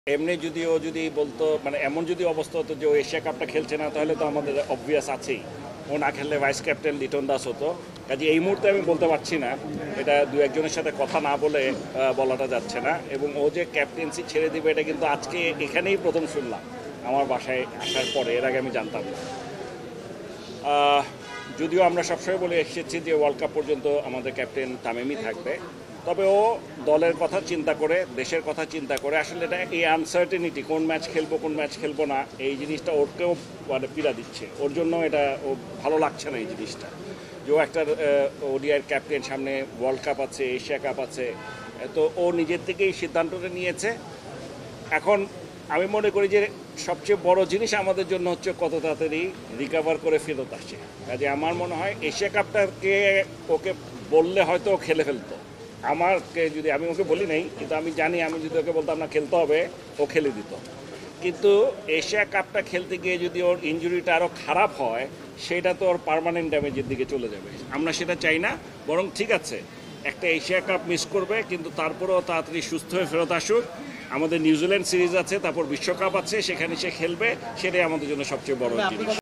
এমনি যদি বলতো মানে এমন যদি অবস্থা হতো যে ও এশিয়া কাপটা খেলছে না, তাহলে তো আমাদের অবভিয়াস আছেই ও না খেললে ভাইস ক্যাপ্টেন লিটন দাস হতো। কাজে এই মুহূর্তে আমি বলতে পারছি না, এটা দু একজনের সাথে কথা না বলে বলাটা যাচ্ছে না। এবং ও যে ক্যাপ্টেন্সি ছেড়ে দিবে এটা কিন্তু আজকে এখানেই প্রথম শুনলাম আমার বাসায় আসার পরে, এর আগে আমি জানতাম না। যদিও আমরা সবসময় বলে এসেছি যে ওয়ার্ল্ড কাপ পর্যন্ত আমাদের ক্যাপ্টেন তামিমই থাকবে, তবে ও দলের কথা চিন্তা করে, দেশের কথা চিন্তা করে, আসলে এটা এই আনসার্টেনিটি, কোন ম্যাচ খেলবো না, এই জিনিসটা ওরকেও মানে পীড়া দিচ্ছে। ওর জন্য এটা ও ভালো লাগছে না এই জিনিসটা, যে ও একটা ওডিআইয়ের ক্যাপ্টেন, সামনে ওয়ার্ল্ড কাপ আছে, এশিয়া কাপ আছে, তো ও নিজের থেকেই সিদ্ধান্তটা নিয়েছে। এখন আমি মনে করি যে সবচেয়ে বড় জিনিস আমাদের জন্য হচ্ছে কত তাড়াতাড়ি রিকভার করে ফেরত আসে। কাজে আমার মনে হয় এশিয়া কাপটাকে ওকে বললে হয়তো ও খেলে ফেলতো। আমাকে যদি, আমি ওকে বলি নাই, কিন্তু আমি জানি আমি যদি ওকে বলতাম না খেলতে হবে, ও খেলে দিত। কিন্তু এশিয়া কাপটা খেলতে গিয়ে যদি ওর ইনজুরিটা আরও খারাপ হয়, সেটা তো ওর পার্মানেন্ট ড্যামেজের দিকে চলে যাবে। আমরা সেটা চাই না। বরং ঠিক আছে, একটা এশিয়া কাপ মিস করবে, কিন্তু তারপরেও তাড়াতাড়ি সুস্থ হয়ে ফেরত আসুক। আমাদের নিউজিল্যান্ড সিরিজ আছে, তারপর বিশ্বকাপ আছে, সেখানে সে খেলবে, সেটাই আমাদের জন্য সবচেয়ে বড় জিনিস।